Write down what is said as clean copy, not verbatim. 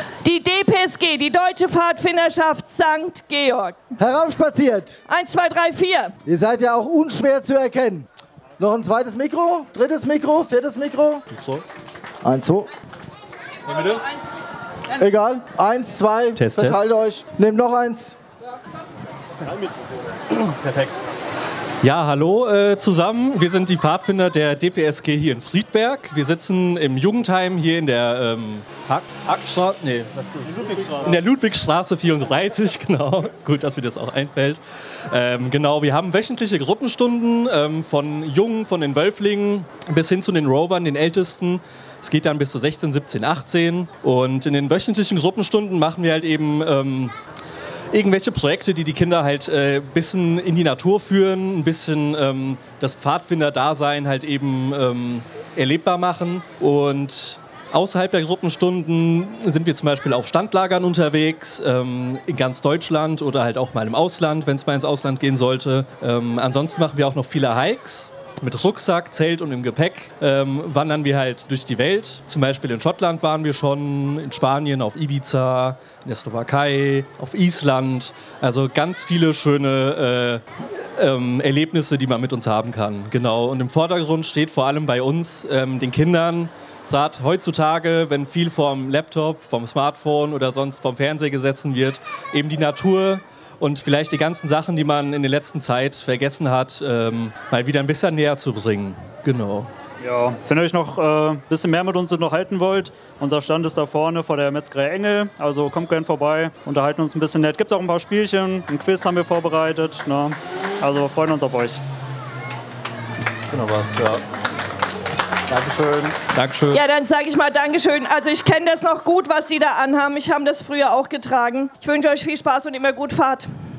Die DPSG, die Deutsche Pfadfinderschaft St. Georg. Heraufspaziert. 1, 2, 3, 4. Ihr seid ja auch unschwer zu erkennen. Noch ein zweites Mikro, drittes Mikro, viertes Mikro. 1, 2. Nehmen wir das? Egal. 1, 2. Test, Verteilt euch. Nehmt noch eins. Perfekt. Ja, hallo zusammen. Wir sind die Pfadfinder der DPSG hier in Friedberg. Wir sitzen im Jugendheim hier in der Hackstraße, nee, was ist Ludwigstraße. In der Ludwigstraße 34, genau. Gut, dass mir das auch einfällt. Genau, wir haben wöchentliche Gruppenstunden von Jungen, von den Wölflingen bis hin zu den Rovern, den Ältesten. Es geht dann bis zu 16, 17, 18. Und in den wöchentlichen Gruppenstunden machen wir halt eben irgendwelche Projekte, die die Kinder halt ein bisschen in die Natur führen, ein bisschen das Pfadfinder-Dasein halt eben erlebbar machen. Und außerhalb der Gruppenstunden sind wir zum Beispiel auf Standlagern unterwegs, in ganz Deutschland oder halt auch mal im Ausland, wenn es mal ins Ausland gehen sollte. Ansonsten machen wir auch noch viele Hikes. Mit Rucksack, Zelt und im Gepäck wandern wir halt durch die Welt. Zum Beispiel in Schottland waren wir schon, in Spanien, auf Ibiza, in der Slowakei, auf Island. Also ganz viele schöne Erlebnisse, die man mit uns haben kann. Genau. Und im Vordergrund steht vor allem bei uns, den Kindern, gerade heutzutage, wenn viel vom Laptop, vom Smartphone oder sonst vom Fernseher gesessen wird, eben die Natur und vielleicht die ganzen Sachen, die man in der letzten Zeit vergessen hat, mal wieder ein bisschen näher zu bringen. Genau. Ja, wenn ihr euch noch ein bisschen mehr mit uns unterhalten wollt, unser Stand ist da vorne vor der Metzgerei Engel, also kommt gerne vorbei, unterhalten uns ein bisschen nett. Gibt auch ein paar Spielchen, ein Quiz haben wir vorbereitet, ne? Also freuen uns auf euch. Genau was, ja. Dankeschön. Dankeschön. Ja, dann sage ich mal Dankeschön. Also ich kenne das noch gut, was Sie da anhaben. Ich habe das früher auch getragen. Ich wünsche euch viel Spaß und immer gut Fahrt.